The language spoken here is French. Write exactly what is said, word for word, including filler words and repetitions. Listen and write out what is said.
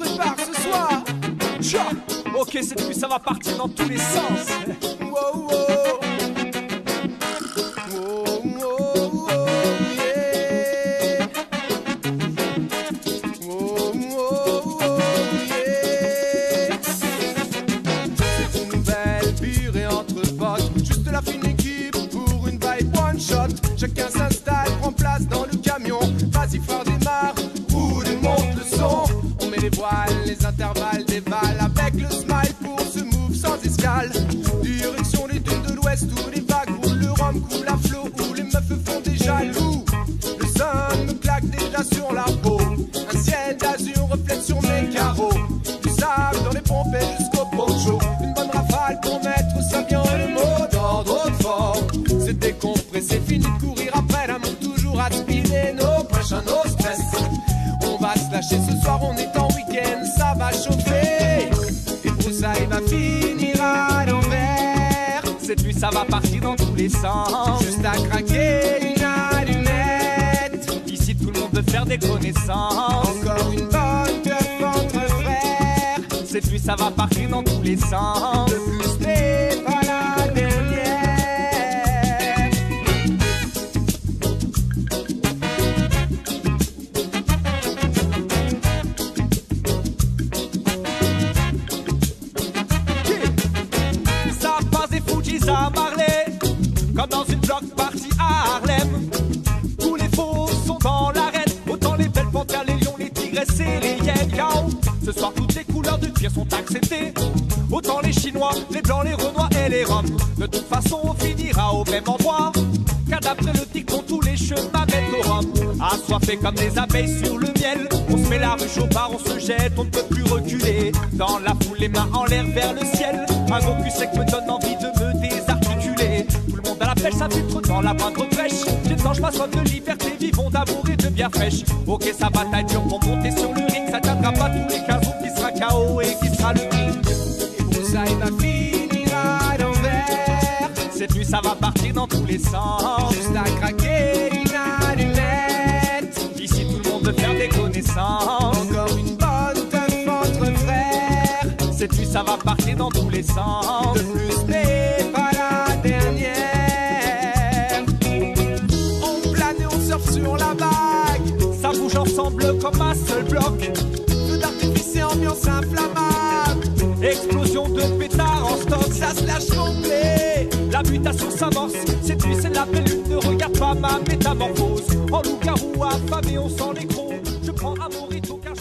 prépare ce soir. Tcha. Ok, cette nuit ça va partir dans tous les sens. Wow, wow. Wow, wow, wow, yeah. Wow, wow, wow, yeah. C'est une nouvelle virée entre potes, juste la fine équipe pour une vibe one shot. Chacun s'installe, prend place dans le camion. Vas-y frère, démarre ou démonte le son. On met les voiles, les intervalles des balles avec le smile pour ce move sans escale. Direction les dunes de l'ouest où les vagues roulent, le rhum coule à flot, où les meufs font des jaloux. Le sun me claque déjà sur la peau, un ciel d'azur reflète sur mes carreaux. Du sable dans les pompes et jusqu'au poncho, une bonne rafale pour mettre ça bien le mot d'ordre au fort. C'est décompressé, fini de courir après la montre, toujours à speeder nos prochains, nos stress. On va se lâcher ce soir, on est en week-end, ça va chauffer. Et broussailles va finir à l'envers. Cette nuit ça va partir dans tous les sens. Juste à craquer une allumette. Ici tout le monde veut faire des connaissances. Encore une bonne teuf entre frères. Cette nuit ça va partir dans tous les sens. De plus n'est pas la dernière. Ça passe des Fujis à Marley, comme dans une block party à Harlem. Tous les faux sont dans l'arène, autant les belles panthères, les lions, les tigresses et les hyènes. Yao. Ce soir toutes les couleurs de cuir sont acceptées, autant les chinois, les blancs, les renois et les roms. De toute façon on finira au même endroit, car d'après le dicton tous les chemins mènent au rhum. Assoiffés comme des abeilles sur le miel, on se met la ruche au bar, on se jette, on ne peut plus reculer. Dans la foule les mains en l'air vers le ciel, un gros cul sec me donne envie de me désarticuler. Tout le monde à la pêche, ça filtre dans la moindre brèche. J'ai temps, je m'assois de liberté, vivons d'amour et de bière fraîche. Ok, ça bataille dur pour monter sur le ring, ça tiendra pas tous les quinze jours, qui sera K O et qui sera le king. Et broussailles va finir à l'envers. Cette nuit ça va partir dans tous les sens. Juste à craquer une allumette. Ici tout le monde veut faire des connaissances. Encore une bonne teuf entre frères. Cette nuit ça va partir dans tous les sens. De plus n'est pas la dernière. On plane et on surfe sur la vague. Ça bouge ensemble comme un seul bloc. Feu d'artifice et ambiance inflammable. Explosion de pétards en stock. Ça se lâche complet. La mutation s'amorce. Cette nuit c'est la belle lune. Ne regarde pas ma métamorphose. En loup-garou affamé on sent les crocs. Je prends un morito.